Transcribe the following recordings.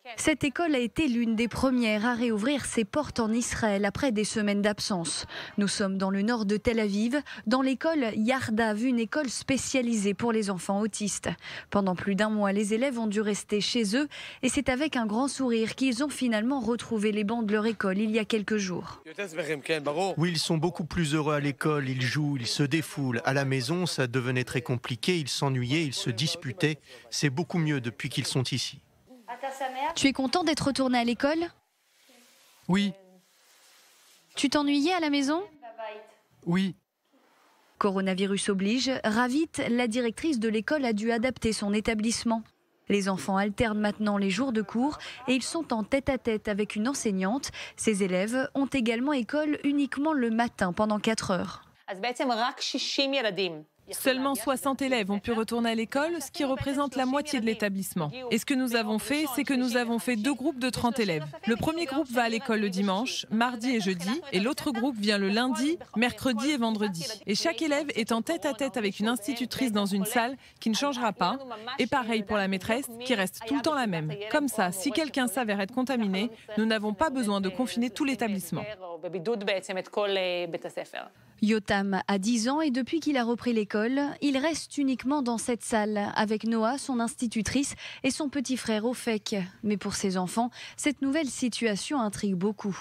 Cette école a été l'une des premières à réouvrir ses portes en Israël après des semaines d'absence. Nous sommes dans le nord de Tel Aviv, dans l'école Yardav, une école spécialisée pour les enfants autistes. Pendant plus d'un mois, les élèves ont dû rester chez eux et c'est avec un grand sourire qu'ils ont finalement retrouvé les bancs de leur école il y a quelques jours. Oui, ils sont beaucoup plus heureux à l'école, ils jouent, ils se défoulent. À la maison, ça devenait très compliqué, ils s'ennuyaient, ils se disputaient. C'est beaucoup mieux depuis qu'ils sont ici. Tu es content d'être retourné à l'école ? Oui, Tu t'ennuyais à la maison ? oui. Coronavirus oblige, Ravit, la directrice de l'école, a dû adapter son établissement. Les enfants alternent maintenant les jours de cours et ils sont en tête-à-tête avec une enseignante. Ces élèves ont également école uniquement le matin pendant 4 heures. Seulement 60 élèves ont pu retourner à l'école, ce qui représente la moitié de l'établissement. Et ce que nous avons fait, c'est que nous avons fait 2 groupes de 30 élèves. Le premier groupe va à l'école le dimanche, mardi et jeudi, et l'autre groupe vient le lundi, mercredi et vendredi. Et chaque élève est en tête-à-tête avec une institutrice dans une salle qui ne changera pas. Et pareil pour la maîtresse, qui reste tout le temps la même. Comme ça, si quelqu'un s'avère être contaminé, nous n'avons pas besoin de confiner tout l'établissement. Yotam a 10 ans et depuis qu'il a repris l'école, il reste uniquement dans cette salle avec Noah, son institutrice, et son petit frère Ofek. Mais pour ses enfants, cette nouvelle situation intrigue beaucoup.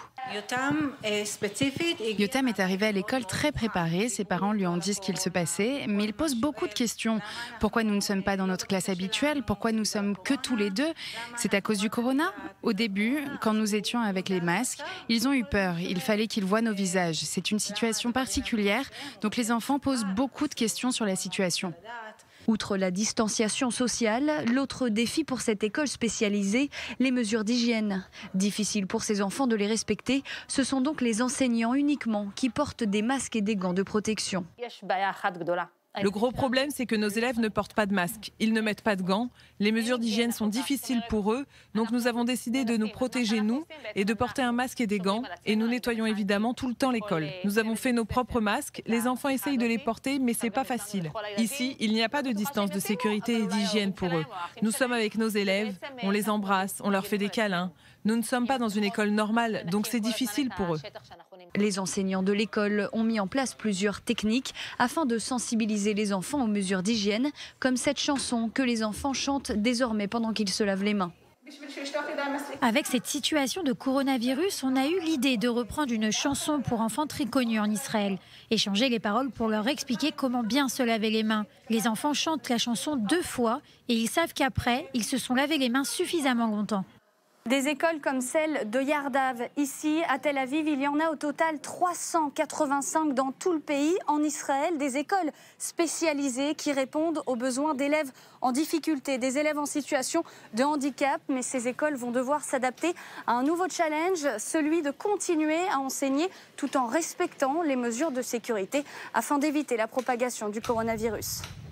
Yotam est arrivé à l'école très préparé, ses parents lui ont dit ce qu'il se passait, mais il pose beaucoup de questions. Pourquoi nous ne sommes pas dans notre classe habituelle? Pourquoi nous sommes que tous les deux? C'est à cause du corona? Au début, quand nous étions avec les masques, ils ont eu peur, il fallait qu'ils voient nos visages. C'est une situation particulière, donc les enfants posent beaucoup de questions sur la situation. Outre la distanciation sociale, l'autre défi pour cette école spécialisée, les mesures d'hygiène. Difficile pour ces enfants de les respecter, ce sont donc les enseignants uniquement qui portent des masques et des gants de protection. Le gros problème, c'est que nos élèves ne portent pas de masque. Ils ne mettent pas de gants. Les mesures d'hygiène sont difficiles pour eux. Donc nous avons décidé de nous protéger, nous, et de porter un masque et des gants. Et nous nettoyons évidemment tout le temps l'école. Nous avons fait nos propres masques. Les enfants essayent de les porter, mais c'est pas facile. Ici, il n'y a pas de distance de sécurité et d'hygiène pour eux. Nous sommes avec nos élèves, on les embrasse, on leur fait des câlins. Nous ne sommes pas dans une école normale, donc c'est difficile pour eux. Les enseignants de l'école ont mis en place plusieurs techniques afin de sensibiliser les enfants aux mesures d'hygiène, comme cette chanson que les enfants chantent désormais pendant qu'ils se lavent les mains. Avec cette situation de coronavirus, on a eu l'idée de reprendre une chanson pour enfants très connue en Israël et changer les paroles pour leur expliquer comment bien se laver les mains. Les enfants chantent la chanson 2 fois et ils savent qu'après, ils se sont lavés les mains suffisamment longtemps. Des écoles comme celle de Yardav, ici à Tel Aviv, il y en a au total 385 dans tout le pays, en Israël, des écoles spécialisées qui répondent aux besoins d'élèves en difficulté, des élèves en situation de handicap. Mais ces écoles vont devoir s'adapter à un nouveau challenge, celui de continuer à enseigner tout en respectant les mesures de sécurité afin d'éviter la propagation du coronavirus.